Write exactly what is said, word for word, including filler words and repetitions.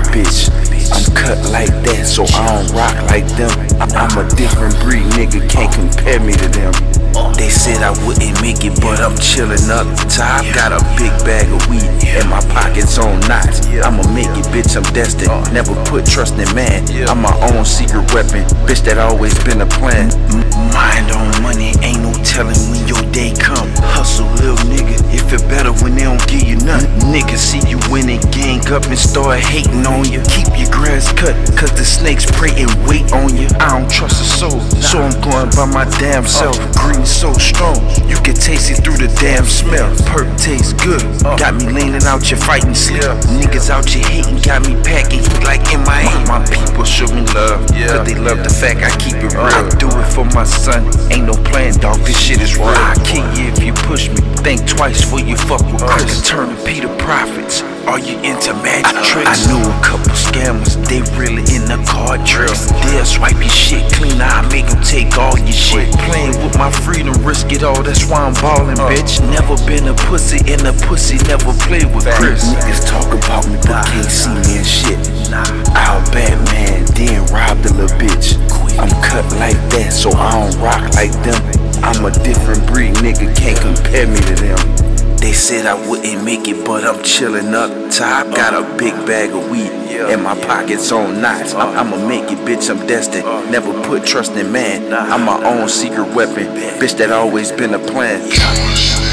bitch. I'm cut like that, so I don't rock like them. I'm a different breed, nigga, can't compare me to them. They said I wouldn't make it, but I'm chillin' up top. Got a big bag of weed and my pockets on knots. I'ma make it, bitch, I'm destined. Never put trust in man. I'm my own secret weapon, bitch, that always been a plan. Mind on money, ain't no telling when your day come. Hustle, little nigga, it feel better when they don't give you nothing. Niggas see you winning, gang up and start hating on you. Keep your grass cut, cause the snakes pray and wait on you. I don't trust a soul, so I'm going by my damn self. Green so strong, you can taste it through the damn smell. Perk tastes good, got me leaning out here fighting sleep. Niggas out here hating, got me packing heat like M I A. My people show me love, cause they love the fact I keep it real. I do it for my son, ain't no playing, dog, this shit is real. I kill you if you push me, think twice before you fuck with Chris. I can turn to Peter Prophets, are you into magic tricks? I knew a couple scammers, they really in the card tricks. They'll swipe your shit clean, I make them take all your shit. Playing with my freedom, risk it all, that's why I'm ballin', bitch. Never been a pussy, and a pussy never played with Chris. Niggas talk about me, but can't see me and shit. I'll Batman, then rob the little bitch. I'm cut like that, so I don't rock like them. I'm a different breed, nigga, can't compare me to them. They said I wouldn't make it, but I'm chillin' up top. Got a big bag of weed and my pockets on knots. I'ma make it, bitch, I'm destined. Never put trust in man. I'm my own secret weapon, bitch, that always been a plan.